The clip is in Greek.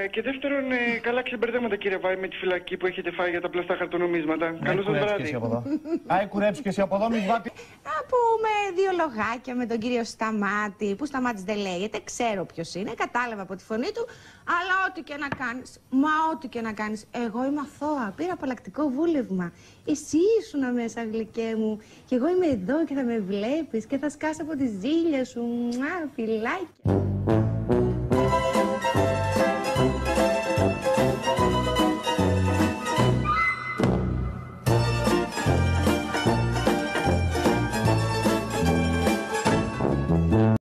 Και δεύτερον, καλά ξεμπερδέματα κύριε Βάη με τη φυλακή που έχετε φάει για τα πλαστά χαρτονομίσματα. Καλό σας βράδυ. Άι, κουρέψει και εσύ από εδώ, μη βάτη. Να πούμε δύο λογάκια με τον κύριο Σταμάτη, που Σταμάτης δεν λέγεται, ξέρω ποιος είναι, κατάλαβα από τη φωνή του, αλλά ό,τι και να κάνεις, ό,τι και να κάνεις, εγώ είμαι αθώα, πήρα απαλλακτικό βούλευμα. Εσύ ήσουνα μέσα, γλυκέ μου, και εγώ είμαι εδώ και θα με βλέπεις και θα σκάσω από τη ζήλια σου, φιλάκια.